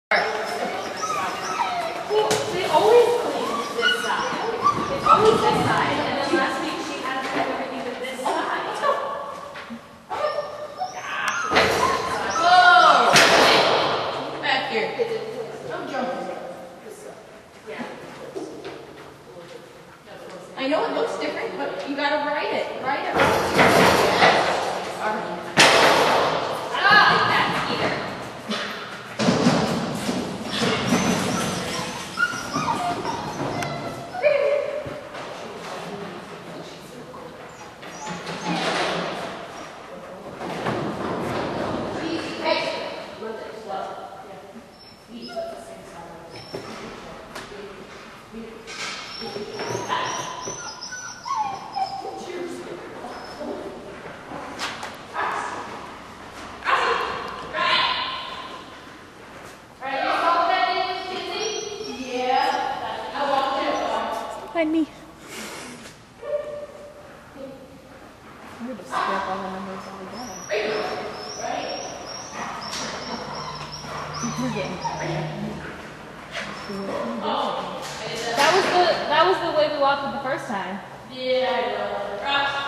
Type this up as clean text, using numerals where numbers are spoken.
Well, they always clean this side. It's always this side, and then last week she had to do everything with this side. Whoa! Back here. Don't jump. Yeah. I know it looks different, but you gotta write it. Write it. Find me. I'm going to scrap all the numbers all together. That was the way we walked it the first time. Yeah, I know.